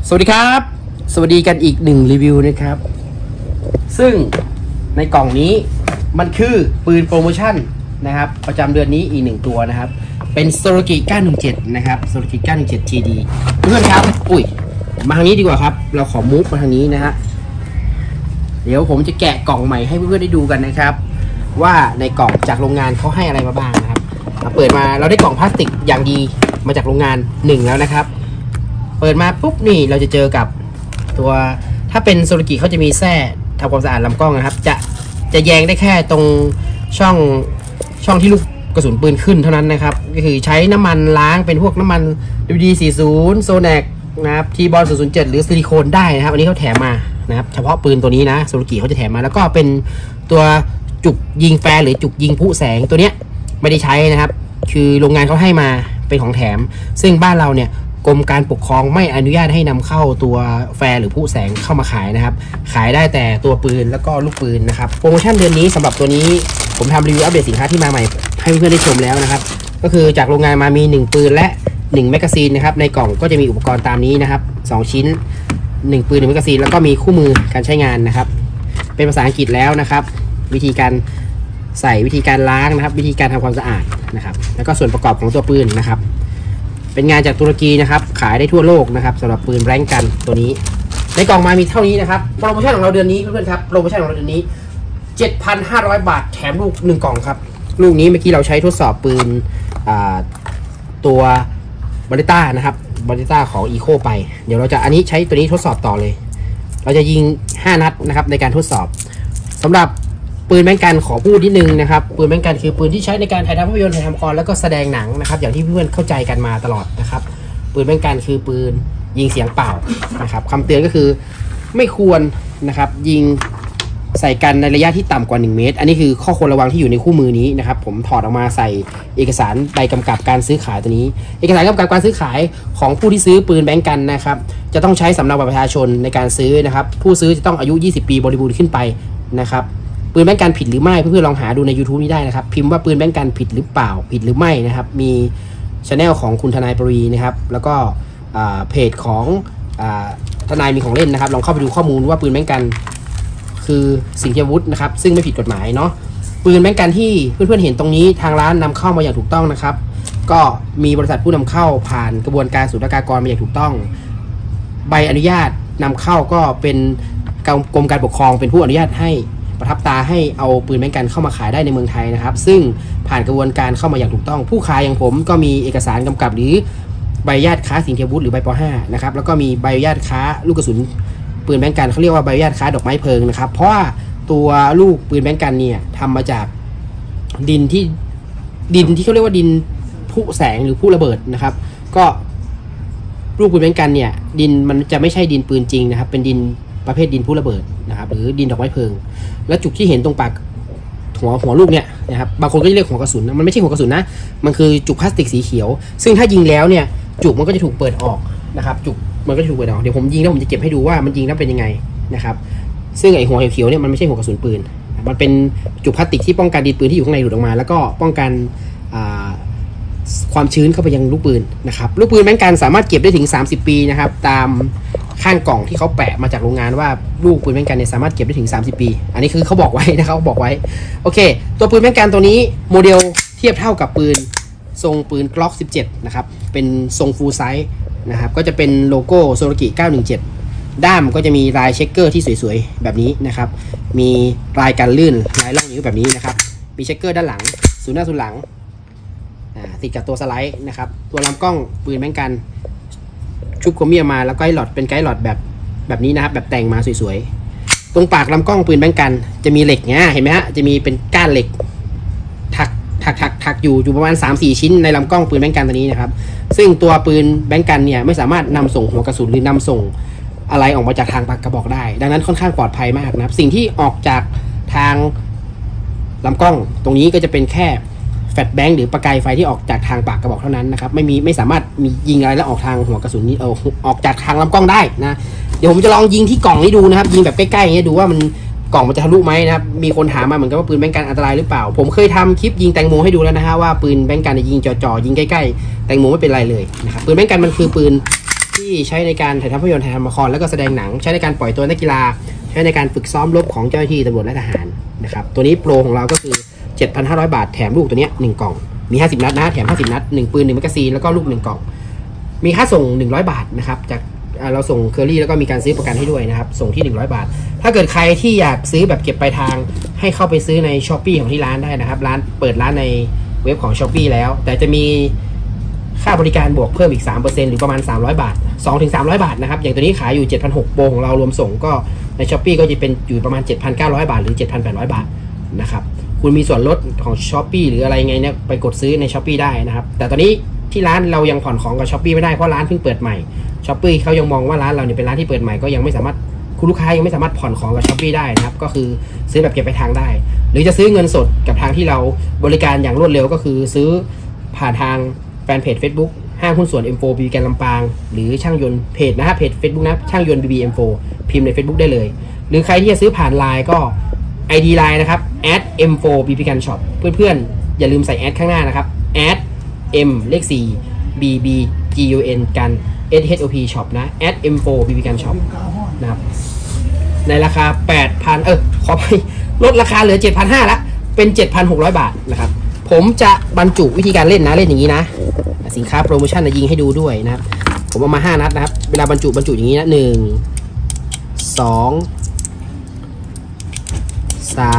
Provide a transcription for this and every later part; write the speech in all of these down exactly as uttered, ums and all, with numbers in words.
สวัสดีครับสวัสดีกันอีกหนึ่งรีวิวนะครับซึ่งในกล่องนี้มันคือปืนโปรโมชั่นนะครับประจำเดือนนี้อีกหนึ่งตัวนะครับเป็นโซโลกิเก้าหนึ่งเจ็ดนะครับโซโลกิเก้าหนึ่งเจ็ด ที ดี เพื่อนครับอุ้ยมาทางนี้ดีกว่าครับเราขอมูฟมาทางนี้นะฮะเดี๋ยวผมจะแกะกล่องใหม่ให้เพื่อนๆได้ดูกันนะครับว่าในกล่องจากโรงงานเขาให้อะไรมาบ้างนะครับเปิดมาเราได้กล่องพลาสติกอย่างดีมาจากโรงงานหนึ่งแล้วนะครับเปิดมาปุ๊บนี่เราจะเจอกับตัวถ้าเป็นโซโลกิเขาจะมีแส้ทำความสะอาดลำกล้องนะครับจะจะแยงได้แค่ตรงช่องช่องที่ลูกกระสุนปืนขึ้นเท่านั้นนะครับก็คือใช้น้ำมันล้างเป็นพวกน้ำมัน ดี วี ดี สี่สิบ โซแนกนะครับทีบอลศูนย์ ศูนย์ เจ็ดหรือซิลิโคนได้นะครับอันนี้เขาแถมมานะครับเฉพาะปืนตัวนี้นะโซโลกิเขาจะแถมมาแล้วก็เป็นตัวจุกยิงแฟร์หรือจุกยิงผู้แสงตัวเนี้ยไม่ได้ใช้นะครับคือโรงงานเขาให้มาเป็นของแถมซึ่งบ้านเราเนี่ยกรมการปกครองไม่อนุญาตให้นำเข้าตัวแฟร์หรือผู้แสงเข้ามาขายนะครับขายได้แต่ตัวปืนแล้วก็ลูกปืนนะครับโปรโมชั่นเดือนนี้สำหรับตัวนี้ผมทำรีวิวอัปเดตสินค้าที่มาใหม่ให้เพื่อนได้ชมแล้วนะครับก็คือจากโรงงานมามีหนึ่งปืนและหนึ่งแมกกาซีนนะครับในกล่องก็จะมีอุปกรณ์ตามนี้นะครับสองชิ้นหนึ่งปืนหนึ่งแมกกาซีนแล้วก็มีคู่มือการใช้งานนะครับเป็นภาษาอังกฤษแล้วนะครับวิธีการใส่วิธีการล้างนะครับวิธีการทำความสะอาดนะครับแล้วก็ส่วนประกอบของตัวปืนนะครับเป็นงานจากตุรกีนะครับขายได้ทั่วโลกนะครับสำหรับปืนแบงกันตัวนี้ในกล่องมามีเท่านี้นะครับโปรโมชั่นของเราเดือนนี้เพื่อนๆครับโปรโมชั่นของเราเดือนนี้ เจ็ดพันห้าร้อย บาทแถมลูกหนึ่งกล่องครับลูกนี้เมื่อกี้เราใช้ทดสอบปืนตัวบาริต้านะครับบาริต้าของอีโคไปเดี๋ยวเราจะอันนี้ใช้ตัวนี้ทดสอบต่อเลยเราจะยิงห้านัดนะครับในการทดสอบสำหรับปืนแบงกันขอพูดนิดนึงนะครับปืนแบงกันคือปืนที่ใช้ในการถ่ายทำภาพยนตร์ถ่ายทำละครแล้วก็แสดงหนังนะครับอย่างที่เพื่อนเข้าใจกันมาตลอดนะครับปืนแบงกันคือปืนยิงเสียงเปล่านะครับคำเตือนก็คือไม่ควรนะครับยิงใส่กันในระยะที่ต่ำกว่าหนึ่งเมตรอันนี้คือข้อควรระวังที่อยู่ในคู่มือนี้นะครับผมถอดออกมาใส่เอกสารใบกำกับการซื้อขายตัวนี้เอกสารกำกับการซื้อขายของผู้ที่ซื้อปืนแบงกันนะครับจะต้องใช้สำเนาบัตรประชาชนในการซื้อนะครับผู้ซื้อจะต้องอายุยี่สิบปีบริบูรณ์ขึ้นไปนะครับปืนแบงกันผิดหรือไม่เพื่อนๆลองหาดูใน ยูทูบ นี้ได้นะครับพิมพ์ว่าปืนแบงกันผิดหรือเปล่าผิดหรือไม่นะครับมีช anel ของคุณทนายปรีนะครับแล้วก็เพจของทนายมีของเล่นนะครับลองเข้าไปดูข้อมูลว่าปืนแบงกันคือสิ่งที่อาวุธนะครับซึ่งไม่ผิดกฎหมายเนาะปืนแบงกันที่เพื่อนๆเห็นตรงนี้ทางร้านนำเข้ามาอย่างถูกต้องนะครับก็มีบริษัทผู้นำเข้าผ่านกระบวนการศุลกากรมาอย่างถูกต้องใบอนุญาตนำเข้าก็เป็นกรมการปกครองเป็นผู้อนุญาตให้ประทับตาให้เอาปืนแบงกันเข้ามาขายได้ในเมืองไทยนะครับซึ่งผ่านกระบวนการเข้ามาอย่างถูกต้องผู้ขายอย่างผมก็มีเอกสารกำกับหรือใบอนุญาตค้าสิ่งที่อาวุธหรือใบป ห้านะครับแล้วก็มีใบอนุญาตค้าลูกกระสุนปืนแบงกันเขาเรียกว่าใบอนุญาตค้าดอกไม้เพลิงนะครับเพราะว่าตัวลูกปืนแบงกันเนี่ยทำมาจากดินที่ดินที่เขาเรียกว่าดินผู้แสงหรือผู้ระเบิดนะครับก็ลูกปืนแบงกันเนี่ยดินมันจะไม่ใช่ดินปืนจริงนะครับเป็นดินประเภทดินผู้ระเบิดนะครับหรือดินดอกไม้เพลิงและจุกที่เห็นตรงปากหัวหัวลูกเนี่ยนะครับบางคนก็จะเรียกหัวกระสุนนะมันไม่ใช่หัวกระสุนนะมันคือจุกพลาสติกสีเขียวซึ่งถ้ายิงแล้วเนี่ยจุกมันก็จะถูกเปิดออกนะครับจุกมันก็จะถูกเปิดออกเดี๋ยวผมยิงแล้วผมจะเก็บให้ดูว่ามันยิงแล้วเป็นยังไงนะครับซึ่งไอหัวเขียวเนี่ยมันไม่ใช่หัวกระสุนปืนมันเป็นจุกพลาสติกที่ป้องกันดินปืนที่อยู่ข้างในหลุดออกมาแล้วก็ป้องกันความชื้นเข้าไปยังลูกปืนนะครับลูกปืนแบงกันสามารถเก็บได้ถึงสามสิบปีนะครับตามข้างกล่องที่เขาแปะมาจากโรงงานว่าลูกปืนแบงกันเนี่ยสามารถเก็บได้ถึงสามสิบปีอันนี้คือเขาบอกไว้นะครับเขาบอกไว้โอเคตัวปืนแบงกันตัวนี้โมเดลเทียบเท่ากับปืนทรงปืน Glock สิบเจ็ดนะครับเป็นทรงฟูลไซส์นะครับก็จะเป็นโลโก้โซโลกิเก้าหนึ่งเจ็ดด้ามก็จะมีลายเช็คเกอร์ที่สวยๆแบบนี้นะครับมีลายกันลื่นลายล่องนิ้วแบบนี้นะครับมีเช็คเกอร์ด้านหลังศูนย์หน้าศูนย์หลังติดกับตัวสไลด์นะครับตัวลำกล้องปืนแบงกันชุบโครเมียมมาแล้วก็ไกด์หลอดเป็นไกด์หลอดแบบแบบนี้นะครับแบบแต่งมาสวยๆตรงปากลำกล้องปืนแบงกันจะมีเหล็กเนี่ยเห็นไหมฮะจะมีเป็นก้านเหล็กถักถักถักถักอยู่อยู่ประมาณ สามสี่ ชิ้นในลำกล้องปืนแบงกันตัวนี้นะครับซึ่งตัวปืนแบงกันเนี่ยไม่สามารถนำส่งหัวกระสุนหรือนำส่งอะไรออกมาจากทางปากกระบอกได้ดังนั้นค่อนข้างปลอดภัยมากนะครับสิ่งที่ออกจากทางลำกล้องตรงนี้ก็จะเป็นแค่แฟลชแบงค์หรือประกายไฟที่ออกจากทางปากกระบอกเท่านั้นนะครับไม่มีไม่สามารถมียิงอะไรแล้วออกทางหัวกระสุนนี้เออออกจากทางลำกล้องได้นะเดี๋ยวผมจะลองยิงที่กล่องนี้ดูนะครับยิงแบบใกล้ๆอย่างเงี้ยดูว่ามันกล่องมันจะทะลุไหมนะครับมีคนถามมาเหมือนกันว่าปืนแบงกันอันตรายหรือเปล่าผมเคยทำคลิปยิงแตงโมให้ดูแล้วนะฮะว่าปืนแบงกันยิงจ่อๆยิงใกล้ๆแตงโมไม่เป็นไรเลยนะครับปืนแบงกันมันคือปืนที่ใช้ในการถ่ายทำภาพยนตร์ถ่ายทำละครแล้วก็แสดงหนังใช้ในการปล่อยตัวนักกีฬาใช้ในการฝึกซ้อมรบของเจ้าหน้าที่ตำรวจและทหารนะครับตัวนี้โปรของเราก็คือ เจ็ดพันห้าร้อย บาทแถมลูกตัวนี้หนึ่งกล่องมีห้าสิบนัดนะแถมห้าสิบนัดหนึ่งปืนหนึ่งแมกกาซีนแล้วก็ลูกหนึ่งกล่องมีค่าส่งหนึ่งร้อยบาทนะครับจากเราส่งเคอรี่แล้วก็มีการซื้อประกันให้ด้วยนะครับส่งที่หนึ่งร้อยบาทถ้าเกิดใครที่อยากซื้อแบบเก็บปลายทางให้เข้าไปซื้อใน Shopee ของที่ร้านได้นะครับร้านเปิดร้านในเว็บของ Shopee แล้วแต่จะมีค่าบริการบวกเพิ่มอีก สามเปอร์เซ็นต์ หรือประมาณสามร้อยบาท สองถึงสามร้อย บาทนะครับอย่างตัวนี้ขายอยู่ เจ็ดพันหกร้อย โปรของเรารวมส่งก็ใน Shopee ก็จะเป็นอยู่ประมาณ เจ็ดพันเก้าร้อย บาทหรือ เจ็ดพันแปดร้อย บาทนะครับคุณมีส่วนลดของ Shopee หรืออะไรไงเนี่ยไปกดซื้อใน Shopee ได้นะครับแต่ตอนนี้ที่ร้านเรายังผ่อนของกับ Shopee ไม่ได้เพราะร้านเพิ่งเปิดใหม่ Shopee เขายังมองว่าร้านเราเนี่ยเป็นร้านที่เปิดใหม่ก็ยังไม่สามารถคุณลูกค้ายังไม่สามารถผ่อนของกับ Shopee ได้นะครับก็คือซื้อแบบเก็บไปทางได้หรือจะซื้อเงินสดกับทางที่เราบริการอย่างรวดเร็วก็คือซื้อผ่านทางแฟนเพจ Facebook ห้างหุ้นส่วน เอ็ม โฟร์ บี บี แกนลำปางหรือช่างยนต์เพจนะครับเพจ Facebook นะช่างยนต์ บี บี เอ็ม โฟร์ พิมพ์ใน Facebook ได้เลยหรือใครที่จะซื้อผ่าน ไลน์ ก็ ไอ ดี ไลน์ นะครับ แอด เอ็ม โฟร์ บี บี Gun Shop เพื่อนๆอย่าลืมใส่แอดข้างหน้านะครับ แอด M เลข สี่ B B G U N กัน S H O P Shop นะ แอด เอ็ม โฟร์ บี บี Gun Shop นะครับในราคา แปดพัน เออขอไปลดราคาเหลือ เจ็ดพันห้าร้อย ละเป็น เจ็ดพันหกร้อย บาทนะครับผมจะบรรจุวิธีการเล่นนะเล่นอย่างนี้นะสินค้าโปรโมชั่นนะยิงให้ดูด้วยนะครับผมเอามาห้านัดนะครับเวลาบรรจุบรรจุอย่างนี้นะหนึ่ง สอง สาม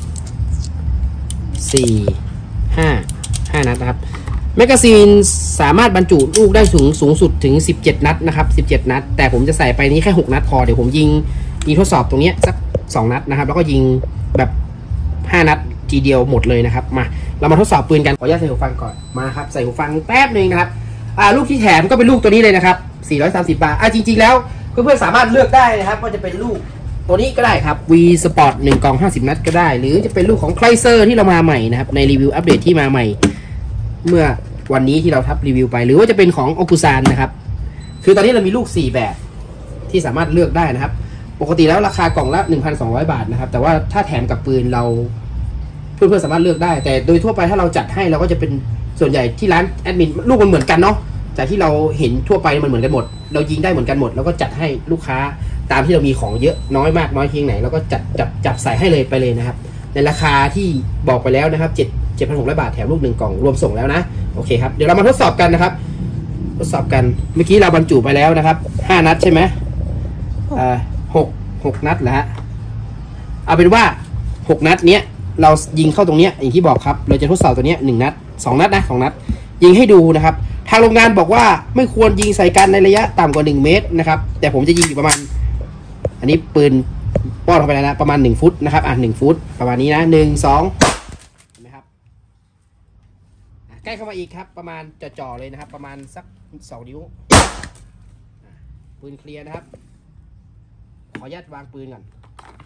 สี่ ห้า ห้านัดนะครับแมกกาซีนสามารถบรรจุลูกได้สูงสูงสุดถึงสิบเจ็ดนัดนะครับสิบเจ็ดนัดแต่ผมจะใส่ไปนี้แค่หกนัดพอเดี๋ยวผมยิงยิงทดสอบตรงนี้สักสองนัดนะครับแล้วก็ยิงแบบห้านัดทีเดียวหมดเลยนะครับมาเรามาทดสอบปืนกันขออนุญาตใส่หูฟังก่อนมาครับใส่หูฟังแป๊บนึงนะครับอ่าลูกที่แถมก็เป็นลูกตัวนี้เลยนะครับสี่ร้อยสามสิบบาทอ่าจริงๆแล้วเพื่อนๆสามารถเลือกได้นะครับว่าจะเป็นลูกตัวนี้ก็ได้ครับ V Sport หนึ่งกล่องห้าสิบนัดก็ได้หรือจะเป็นลูกของ Chrysler ที่เรามาใหม่นะครับในรีวิวอัปเดตที่มาใหม่เมื่อวันนี้ที่เราทับรีวิวไปหรือว่าจะเป็นของ Okusan นะครับคือตอนนี้เรามีลูกสี่แบบที่สามารถเลือกได้นะครับปกติแล้วราคากล่องละ หนึ่งพันสองร้อย บาทนะครับแต่ว่าถ้าแถมกับปืนเราเพื่อนๆสามารถเลือกได้แต่โดยทั่วไปถ้าเราจัดให้เราก็จะเป็นส่วนใหญ่ที่ร้านแอดมินลูกมันเหมือนกันเนาะจากที่เราเห็นทั่วไปมันเหมือนกันหมดเรายิงได้เหมือนกันหมดแล้วก็จัดให้ลูกค้าตามที่เรามีของเยอะน้อยมากน้อยเพียงไหนเราก็จัดจับจับใส่ให้เลยไปเลยนะครับในราคาที่บอกไปแล้วนะครับเจ็ด เจ็ดพันหกร้อย บาทแถมลูกหนึ่งกล่องรวมส่งแล้วนะโอเคครับเดี๋ยวเรามาทดสอบกันนะครับทดสอบกันเมื่อกี้เราบรรจุไปแล้วนะครับห้านัดใช่ไหมอ่าหก หกนัดแล้วเอาเป็นว่าหกนัดเนี้ยเรายิงเข้าตรงเนี้ยอย่างที่บอกครับเราจะทดสอบตัวเนี้ยหนึ่งนัดสองนัดนะสองนัดยิงให้ดูนะครับทางโรงงานบอกว่าไม่ควรยิงใส่กันในระยะต่ำกว่าหนึ่งเมตรนะครับแต่ผมจะยิงอยู่ประมาณอันนี้ปืนป้อนเข้าไปแล้วนะประมาณหนึ่งฟุตนะครับอ่ะหนึ่งฟุตประมาณนี้นะหนึ่ง สองเห็นไหมครับใกล้เข้ามาอีกครับประมาณจ่อๆเลยนะครับประมาณสักสองนิ้วปืนเคลียร์นะครับขออนุญาตวางปืนก่อน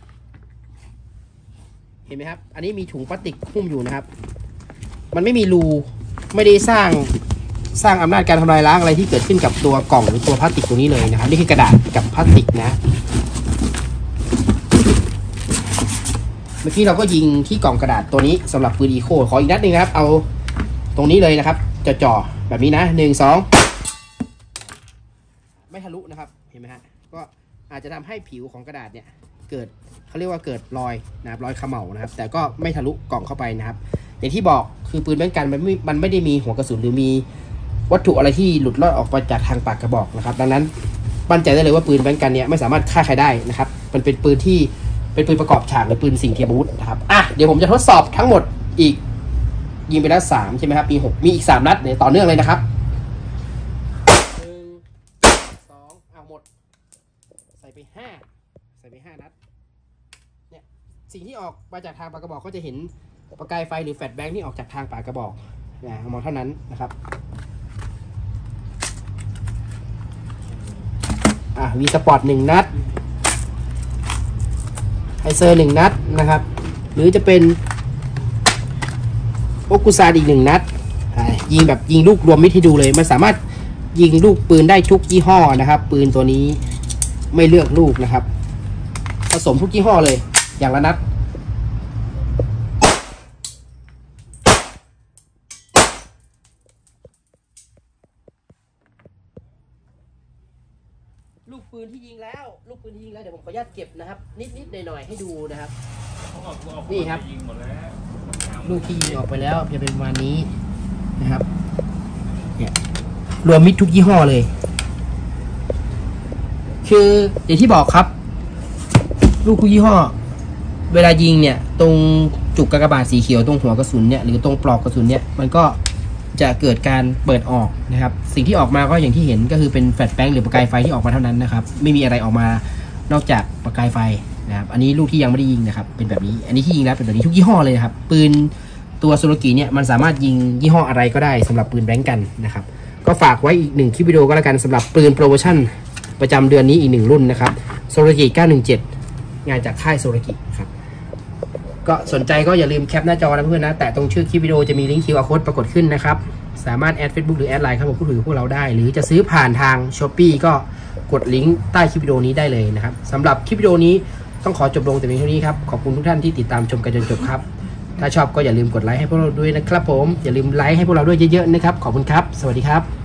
เห็นไหมครับอันนี้มีถุงพลาสติกหุ้มอยู่นะครับมันไม่มีรูไม่ได้สร้างสร้างอำนาจการทำลายล้างอะไรที่เกิดขึ้นกับตัวกล่องหรือตัวพลาสติกตัวนี้เลยนะครับนี่คือกระดาษกับพลาสติกนะเมื่อกี้เราก็ยิงที่กล่องกระดาษตัวนี้สำหรับปืนอีโคขออีกนัดหนึ่งครับเอาตรงนี้เลยนะครับจ่อๆแบบนี้นะหนึ่ง สองไม่ทะลุนะครับเห็นไหมฮะก็อาจจะทำให้ผิวของกระดาษเนี่ยเกิดเขาเรียกว่าเกิดรอยนะครับรอยเขม่านะครับแต่ก็ไม่ทะลุกล่องเข้าไปนะครับอย่างที่บอกคือปืนแบงก์กันมันไม่มันไม่ได้มีหัวกระสุนหรือมีวัตถุอะไรที่หลุดรอดออกไปจากทางปากกระบอกนะครับดังนั้นมั่นใจได้เลยว่าปืนแบงก์กันเนี่ยไม่สามารถฆ่าใครได้นะครับมันเป็นปืนที่เป็นปืนประกอบฉากหรือปืนสิ่งเทียมอาวุธนะครับอ่ะเดี๋ยวผมจะทดสอบทั้งหมดอีกยิงไปแล้วสามใช่ไหมครับมีหกมีอีกสามนัดเนี่ยต่อเนื่องเลยนะครับหนึ่ง สองเอาหมดใส่ไปห้าใส่ไปห้านัดเนี่ยสิ่งที่ออกมาจากทางปากกระบอกก็จะเห็นประกายไฟหรือแฟลชแบงค์ที่ออกจากทางปากกระบอกนะมองเท่านั้นนะครับอ่ะวีสปอร์ตหนึ่งนัดไฮเซอร์หนึ่งนัดนะครับหรือจะเป็นโอกุซาอีกหนึ่งนัดยิงแบบยิงลูกรวมมิตรให้ดูเลยมันสามารถยิงลูกปืนได้ทุกยี่ห้อนะครับปืนตัวนี้ไม่เลือกลูกนะครับผสมทุกยี่ห้อเลยอย่างละนัดลูกปืนที่ยิงแล้วลูกปืนที่ยิงแล้วเดี๋ยวผมขออนุญาตเก็บนะครับนิดๆหน่อยๆให้ดูนะครับนี่ครับลูกที่ยิงออกไปแล้วจะเป็นประมาณนี้นะครับเนี่ยรวมมิดทุกยี่ห้อเลยคืออย่างที่บอกครับลูกทุกยี่ห้อเวลายิงเนี่ยตรงจุกกากบาทสีเขียวตรงหัวกระสุนเนี่ยหรือตรงปลอกกระสุนเนี่ยมันก็จะเกิดการเปิดออกนะครับสิ่งที่ออกมาก็อย่างที่เห็นก็คือเป็นแฟลชแบงค์หรือประกายไฟที่ออกมาเท่านั้นนะครับไม่มีอะไรออกมานอกจากประกายไฟนะครับอันนี้ลูกที่ยังไม่ได้ยิงนะครับเป็นแบบนี้อันนี้ที่ยิงแล้วเป็นแบบนี้ทุกยี่ห้อเลยครับปืนตัวโซโลกิเนี่ยมันสามารถยิงยี่ห้ออะไรก็ได้สำหรับปืนแบงค์กันนะครับก็ฝากไว้อีกหนึ่งคลิปวิดีโอก็แล้วกันสำหรับปืนโปรโมชั่นประจำเดือนนี้อีกหนึ่งรุ่นนะครับโซโลกิเก้าหนึ่งเจ็ดงานจากค่ายโซโลกิครับก็สนใจก็อย่าลืมแคปหน้าจอนะเพื่อนนะแต่ตรงชื่อคลิปวิดีโอจะมีลิงก์ คิว อาร์ Code ปรากฏขึ้นนะครับสามารถแอด Facebook หรือแอดไลน์เข้ามาพูดคุยกับพวกเราได้หรือจะซื้อผ่านทาง Shopee ก็กดลิงก์ใต้คลิปวิดีโอนี้ได้เลยนะครับสำหรับคลิปวิดีโอนี้ต้องขอจบลงแต่เพียงเท่านี้ครับขอบคุณทุกท่านที่ติดตามชมกันจนจบครับถ้าชอบก็อย่าลืมกดไลค์ให้พวกเราด้วยนะครับผมอย่าลืมไลค์ให้พวกเราด้วยเยอะๆนะครับขอบคุณครับสวัสดีครับ